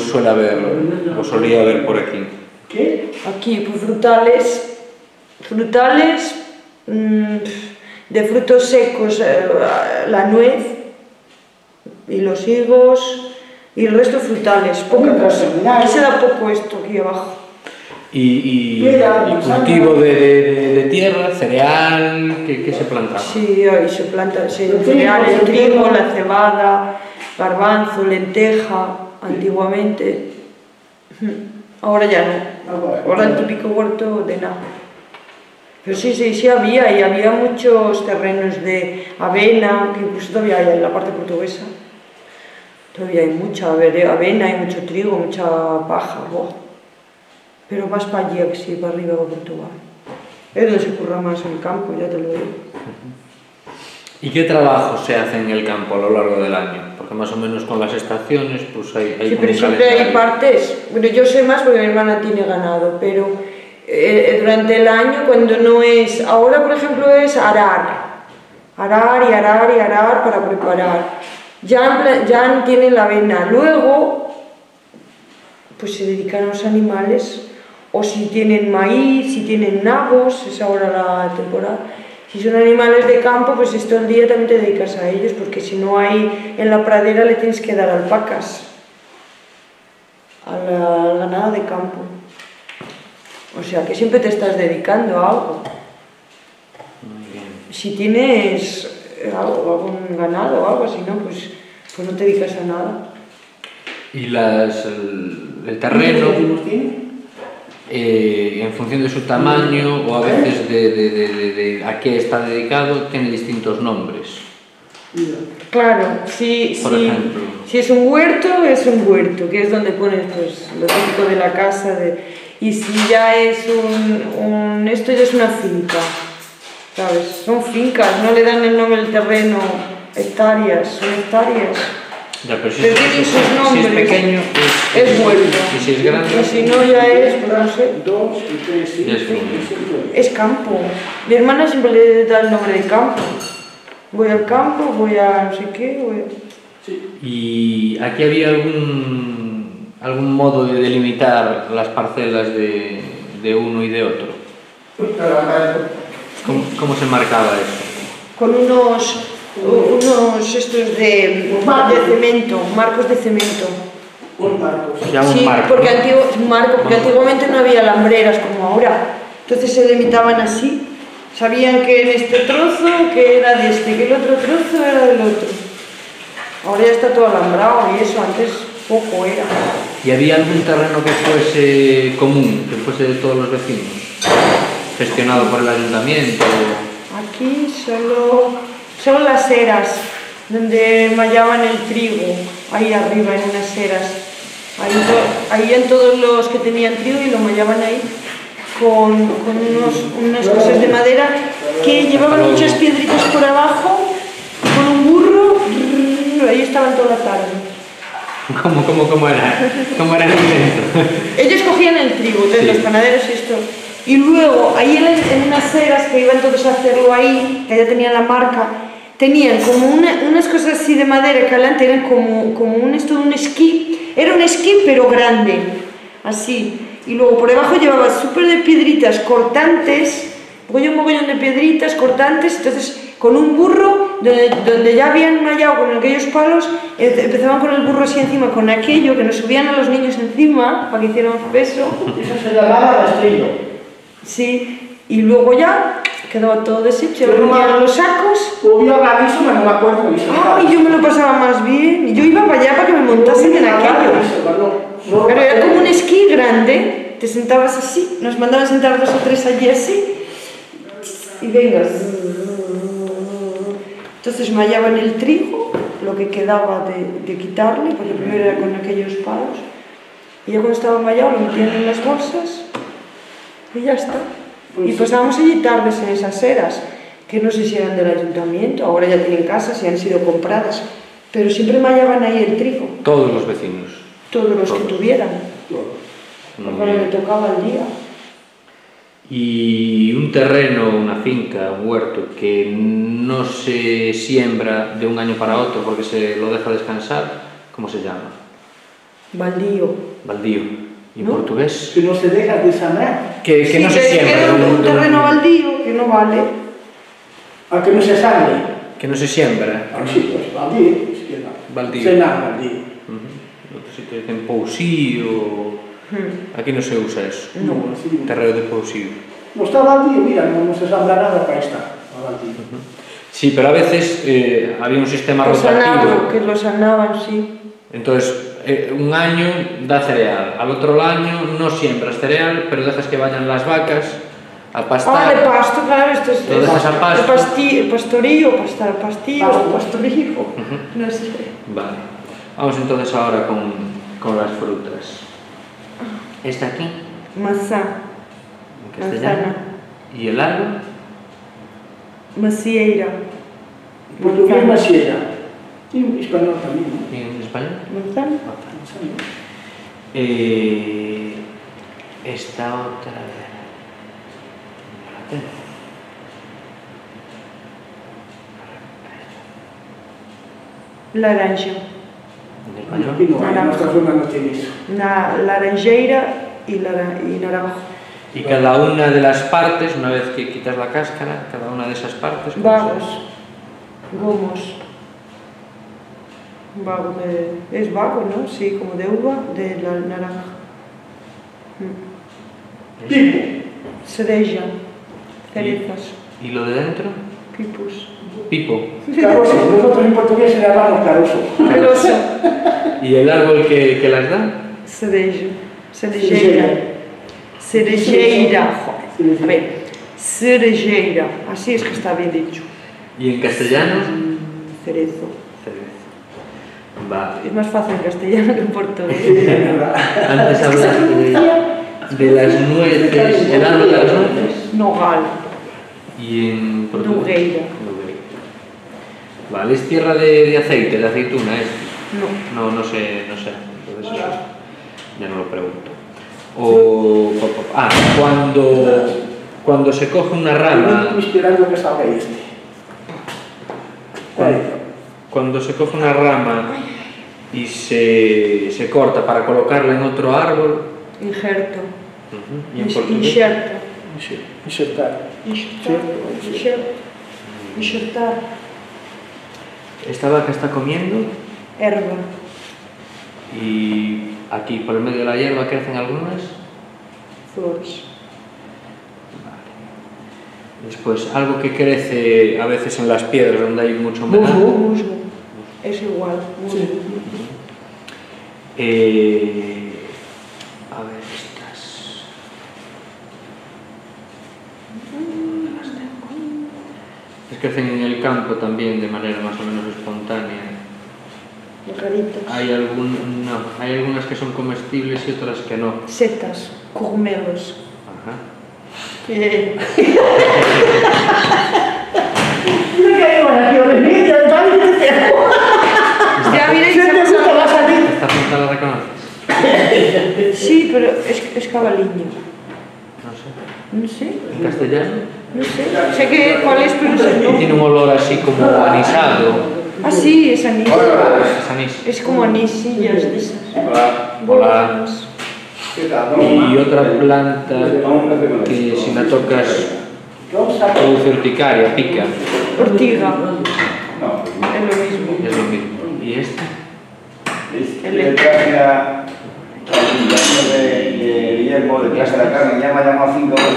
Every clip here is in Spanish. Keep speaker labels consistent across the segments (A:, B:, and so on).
A: cultivos suele haber, o solía haber por aquí?
B: ¿Qué? Aquí, pues frutales, de frutos secos, la nuez y los higos, y el resto frutales, poca cosa. Aquí se da poco esto, aquí abajo.
A: ¿Y cultivo de tierra, cereal, qué se plantaba?
B: Sí, ahí se planta cereal, el trigo, la cebada, garbanzo, lenteja, antiguamente. Ahora ya no. Ahora el típico huerto de nada. Pero sí había, y había muchos terrenos de avena, que incluso todavía hay en la parte portuguesa. Todavía hay mucha avena, hay mucho trigo, mucha paja. Boh. Pero más para allí que sí, para arriba, para Portugal. Es donde se curra más el campo, ya te lo digo.
A: ¿Y qué trabajo se hace en el campo a lo largo del año? Porque más o menos con las estaciones pues hay
B: sí, pero siempre hay partes. Bueno, yo sé más porque mi hermana tiene ganado, pero durante el año, cuando no es... Ahora, por ejemplo, es arar para preparar. Ya tienen la avena. Luego, pues se dedican a los animales, o si tienen maíz, si tienen nabos, es ahora la temporada. Si son animales de campo, pues todo el día también te dedicas a ellos, porque si no hay en la pradera le tienes que dar alpacas al ganado de campo. O sea que siempre te estás dedicando a algo.
A: Muy bien.
B: Si tienes algún ganado o algo así, ¿no? Pues no te dedicas a nada.
A: ¿Y el terreno, en función de su tamaño o a veces de a qué está dedicado, tiene distintos nombres?
B: Claro,
A: por ejemplo,
B: si es un huerto, que es donde pones pues, lo típico de la casa. Y si ya es esto ya es una finca, ¿sabes? Son fincas, no le dan el nombre del terreno, hectáreas, son hectáreas.
A: Ya, pero si
B: es
A: pequeño,
B: es huerto.
A: Y si es grande,
B: y si no ya es, pues no sé. Es campo. Mi hermana siempre le da el nombre de campo. Voy al campo, voy a no sé qué.
A: ¿Y aquí había algún modo de delimitar las parcelas de uno y de otro? ¿Cómo se marcaba eso?
B: Con unos estos de cemento, marcos de cemento.
A: Sí,
B: porque antiguamente no había alambreras como ahora. Entonces se delimitaban así. Sabían que en este trozo que era de este, que el otro trozo era del otro. Ahora ya está todo alambrado y eso, antes poco era.
A: ¿Y había algún terreno que fuese común, que fuese de todos los vecinos? ¿Gestionado por el ayuntamiento?
B: Aquí solo las eras, donde mallaban el trigo, ahí arriba en unas eras. Ahí en todos los que tenían trigo y lo mallaban ahí con unas cosas de madera que llevaban muchas piedritas por abajo, con un burro, ahí estaban toda la tarde.
A: ¿Cómo era el invento?
B: Ellos cogían el trigo, entonces los panaderos y esto. Y luego, ahí en unas eras que iban todos a hacerlo ahí, que ya tenían la marca, tenían como unas cosas así de madera que adelante eran como un esquí. Era un esquí pero grande, así. Y luego por debajo llevaba súper de piedritas cortantes, un mogollón de piedritas cortantes, entonces con un burro, donde ya habían mallado con aquellos palos, empezaban con el burro así encima, con aquello, que nos subían a los niños encima, para que hicieran peso.
C: Eso se llamaba rastrillo.
B: Sí, y luego ya quedaba todo deshecho, lo metían en los sacos.
C: Hubo aviso, no me acuerdo.
B: Yo me lo pasaba más bien, yo iba para allá para que me montasen en aquello. Pero era como un esquí grande, te sentabas así, nos mandaban sentar 2 o 3 allí así, y vengas. Entonces mallaban el trigo, lo que quedaba de quitarle, porque primero era con aquellos palos, y ya cuando estaba mallado lo metían en las bolsas, y ya está. Y pasábamos allí tardes en esas eras, que no sé si eran del ayuntamiento, ahora ya tienen casas y han sido compradas, pero siempre mallaban ahí el trigo.
A: Todos los vecinos.
B: Todos los que tuvieran, porque le tocaba el día.
A: Y un terreno, una finca, un huerto que no se siembra de un año para otro porque se lo deja descansar, ¿cómo se llama?
B: Baldío.
A: Baldío. ¿Y en
B: ¿No?
A: portugués?
C: Que no se deja de sanar.
A: Que
B: Sí,
A: no se siembra.
B: queda un terreno baldío que no vale.
C: A que no se sane.
A: Que no se siembra.
C: Ah, sí, pues baldío. Es que no.
A: Baldío.
C: Senar baldío.
A: En otros sitios dicen pousío. Aquí no se usa eso.
C: No, sí.
A: Terreo de pousío.
C: No está baldío, mira, no se sembra nada para estar. Baldío.
A: Sí, pero a veces había un sistema
B: Lo sanaban,
A: rotativo.
B: que lo sanaban, sí.
A: Entonces, un año da cereal, al otro año no siembras cereal, pero dejas que vayan las vacas a pastar.
B: Ah, de pasto, claro, esto es...
A: Lo dejas a pasto.
B: Pastorío, pastío, pastorío. No sé.
A: Vale. Vamos entonces ahora con las frutas. Esta aquí,
B: Maçã,
A: en castellano.
B: manzana,
A: ¿Y el árbol?
B: macieira,
C: Portugués macieira. Y en español también, ¿no?
A: ¿Y en español?
B: manzana.
A: Esta otra...
B: Laranja.
A: ¿En español?
C: Aquí no hay, en
B: Naranja.
C: nuestra zona no tiene eso.
B: Laranjeira y naranjo.
A: Y cada una de las partes, una vez que quitas la cáscara, cada una de esas partes... ¿cómo se llama?
B: Vagos, gomos. Vago es vago, ¿no? Sí, como de uva, de la naranja.
C: Tipo.
B: Cereja, cerezas,
A: ¿Y lo de dentro?
B: pipos.
A: Pipo.
C: Caroso. Nosotros en portugués le llamamos caroso.
B: Caroso,
A: ¿Y el árbol que las da?
B: cereja, cerejeira. Cerejeira, joder. A ver, cerejeira, así es que está bien dicho.
A: ¿Y en castellano?
B: Cerezo.
A: Cerezo. Vale.
B: Es más fácil en castellano que en portugués.
A: Antes hablaste de las nueces, el árbol de las nueces.
B: Nogal,
A: Y en portugués.
B: Nogueira.
A: Nogueira. Vale, es tierra de aceite, de aceituna este.
B: No.
A: No sé. Entonces eso ya no lo pregunto. Cuando se coge una rama,
C: Estoy esperando que salga este.
A: cuando se coge una rama y se corta para colocarla en otro árbol,
B: Injerto.
A: ¿y en portugués?
B: Injerto.
C: Insertar.
B: Injertar.
A: Esta vaca está comiendo
B: Erva.
A: y aquí por el medio de la hierba crecen algunas.
B: Flores.
A: Después, algo que crece a veces en las piedras donde hay mucho humedad.
B: Musgo. Es igual. Musgo.
A: A ver, estas. Es que crecen en el campo también de manera más o menos espontánea.
B: Raritas.
A: Hay algunas que son comestibles y otras que no.
B: Setas. Cogumelos.
A: Ajá.
B: Ya miréis,
A: ¿Esta fruta la reconoces?
B: sí, pero es cabaliño.
A: No sé.
B: No sé,
A: ¿En castellano?
B: no sé. Sé que cuál es, pero no sé el
A: Y
B: nombre.
A: tiene un olor así como anisado.
B: Ah, sí, es anís.
A: Es anís.
B: Es como anisillas de esas.
A: Hola.
B: Buenas.
A: Y otra planta que si la tocas produce urticaria, pica.
B: Ortiga. Es lo mismo.
A: Es lo mismo. ¿Y esta?
D: Le traje a de Guillermo de Plaza de la Carne, ya me ha llamado 5 veces.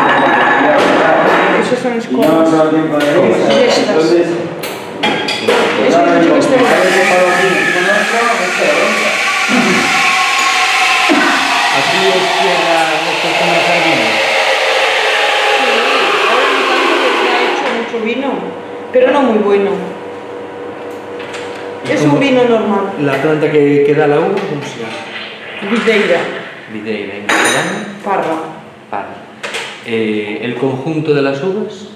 B: Esas son
D: Y no
B: escolas.
D: todo el tiempo de
B: Estas.
D: entonces,
B: Es
D: ahora
B: mucho
D: digo,
B: que esté
D: ¿para qué paro aquí? Con otro,
A: Aquí es tierra de comerciar vino.
B: Ahora no tanto porque ha hecho mucho vino, pero no muy bueno. Es un vino normal.
A: La planta que da la uva, ¿cómo se llama?
B: Videira.
A: Videira, en castellano.
B: Parra.
A: Parra. El conjunto de las uvas.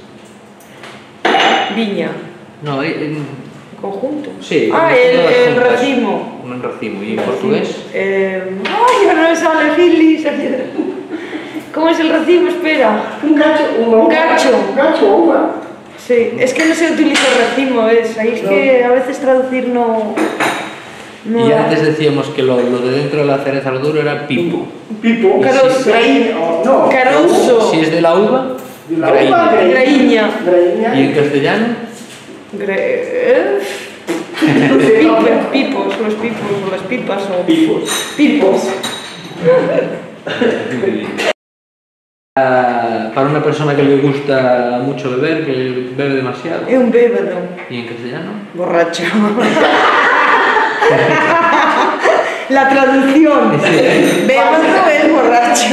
B: Viña.
A: No,
B: Conjunto.
A: sí.
B: Ah,
A: todas
B: el
A: juntas.
B: racimo.
A: Un racimo. ¿Y en portugués?
B: Ay, ahora no me sale Gilis. ¿Cómo es el racimo? Espera.
C: Un gacho,
B: Un gacho.
C: Un gacho, uva.
B: Sí, es que no se utiliza racimo, ¿ves? Ahí es que a veces traducir no... No.
A: Y antes decíamos que lo de dentro de la cereza, lo duro, era pipo.
C: Pipo.
B: Carozo.
C: No.
B: Carozo.
A: Si es de la uva,
C: De la
A: graíña.
C: uva,
B: Graíña.
C: Graíña.
A: ¿Y en castellano?
B: Pipos, los pipos o las pipas o...
C: Pipos.
B: Pipos.
A: Para una persona que le gusta mucho beber, que bebe demasiado.
B: É un bébado.
A: ¿Y en castellano?
B: Borracho. La traducción. Bébado es borracho.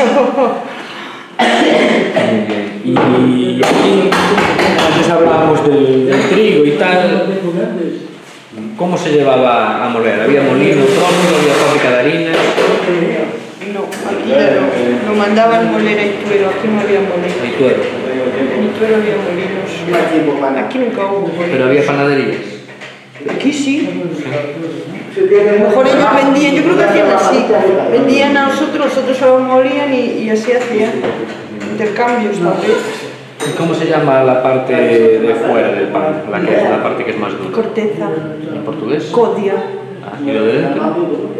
A: Y aquí, antes hablábamos del trigo y tal. ¿Cómo se llevaba a moler? ¿Había molino propio? ¿Había fábrica de harinas?
B: No, aquí lo mandaban moler a Ituero, aquí no había molino.
A: Ahí tuero.
B: En Ituero había molinos. Aquí nunca hubo molinos.
A: Pero había panaderías.
B: Aquí sí. A lo mejor ellos vendían, yo creo que hacían así. Vendían a nosotros solo molían y así hacían intercambios también.
A: ¿Y cómo se llama la parte de fuera del pan? La parte que es más dura.
B: Corteza.
A: ¿En portugués?
B: Codia.
A: Ah, ¿y lo de dentro?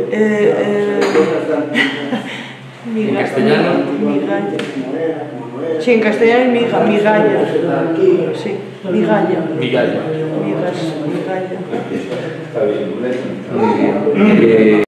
A: ¿En castellano?
B: Migalla. Sí, en castellano es migalla. Sí, migalla.
A: Migalla.
B: Migas, migalla.
A: Muy bien.